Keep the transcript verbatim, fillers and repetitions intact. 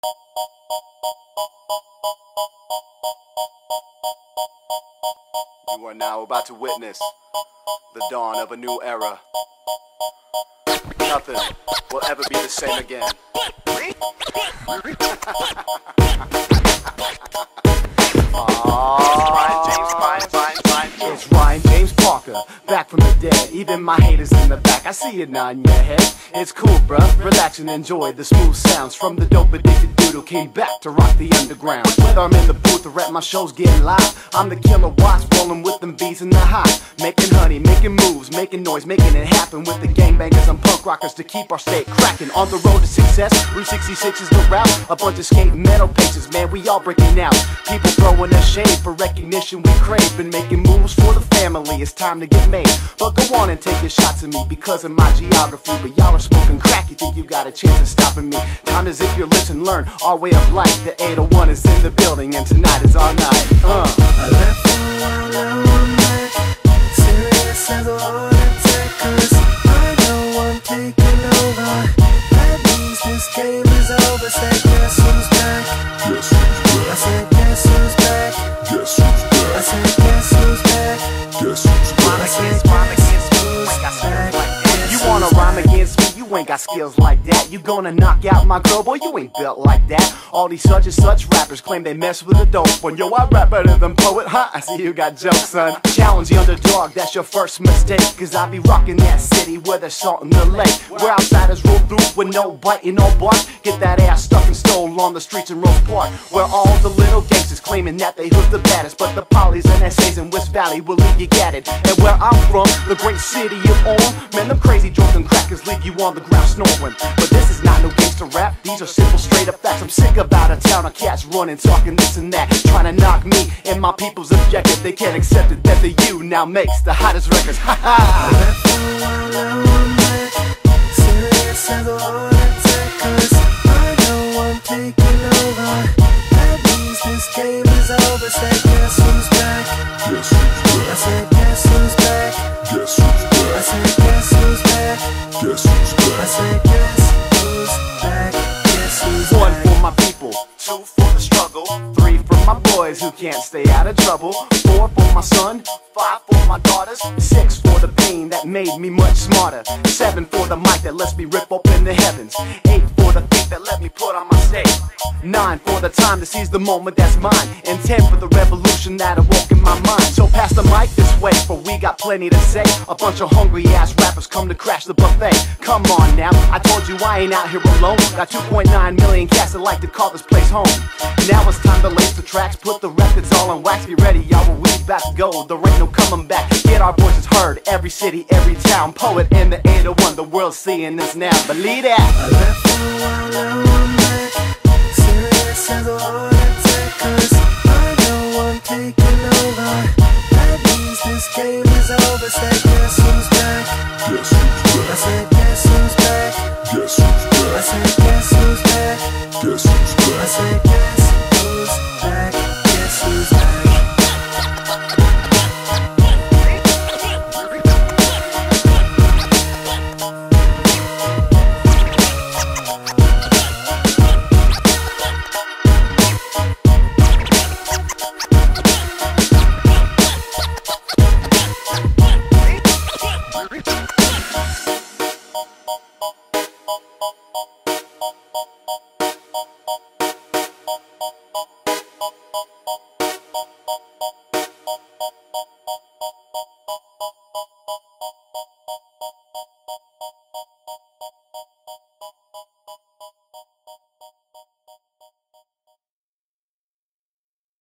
You are now about to witness the dawn of a new era. Nothing will ever be the same again. It's Ryan James Parker, back from the dead. Even my haters in the back, I see it nodding your head. It's cool, bruh, relax and enjoy the smooth sounds from the dope addicted dude who came back to rock the underground. Whether I'm in the booth or at my shows getting live, I'm the killer wasp rolling with them bees in the hive. Making honey, making moves, making noise, making it happen with the gangbangers and punk rockers to keep our state cracking. On the road to success, Route sixty-six is the route. A bunch of skating metal pages, man, we all breaking out. People throwing us shade for recognition we crave. Been making moves for the family, it's time to get made. But go on and take your shots at me because of my geography. But y'all are smoking crack, you think you got a chance of stopping me. Time to zip your lips and learn our way of life. The eight oh one is in the building and tonight is our night. uh. I left for a while, now I'm back. Serious as a heart attack, cause I know I'm taking over. That means this game is over. Say guess who's back? Guess who's back? I said guess who's back? Guess who's back? I said guess who's back? Guess who's back? I said rhyme against me, you ain't got skills like that. You wanna rhyme against me, you ain't got skills like that. You gonna knock out my girl, boy, you ain't built like that. All these such and such rappers claim they mess with the dope one. Yo, I rap better than poet, huh? I see you got jokes, son. Challenge the underdog, that's your first mistake. Cause I be rocking that city where there's salt in the lake. Where outsiders roll through with no biting, no bark. Get that ass stuck and stole on the streets in Rose Park. Where all the little gangsters claiming that they hood the baddest. But the polys and S As in West Valley will leave you gatted. And where I'm from, the great city of Orm, man, them crazy drunken crackers leave you on the ground snoring. But this is not no gangster rap, these are simple straight up facts. I'm sick of out of town, cats running, talking this and that, trying to knock me and my people's objective. They can't accept it that the U now makes the hottest records. Ha ha! I left for a while, now I'm back. Serious as a heart attack, cause I know I'm taking over. That means this game is over. Say guess who's back? Guess who's back? I said guess who's back? Guess who's back? I said guess who's back? Guess who's back? I said guess who's back? Guess who's back? One for my people, two for the struggle, three for my boys who can't stay out of trouble, four for my son, five for my daughters, six for the pain that made me much smarter, seven for the mic that lets me rip open the heavens, eight for the feet that let me put on my stage, nine for the time to seize the moment that's mine, and ten for the revolution that awoke in my mind. So pass the mic this way, for we got plenty to say. A bunch of hungry ass rappers come to crash the buffet. Come on now, I told you I ain't out here alone. Got two point nine million cats that like to call this place home. Now it's time to lace the tracks, put the records all on wax. Be ready, y'all, when we about to go. There ain't no coming back. Get our voices heard, every city, every town. Poet in the eight oh one, the world's seeing us now. Believe that. I left for a while, now I'm back. Serious as a heart attack, cause I know I'm taking over. That means this game is over. Say guess who's back? Guess who's back? I said guess who's back? Guess who's back? I said guess who's back? Guess who's back? I said guess who's back? Guess who's back?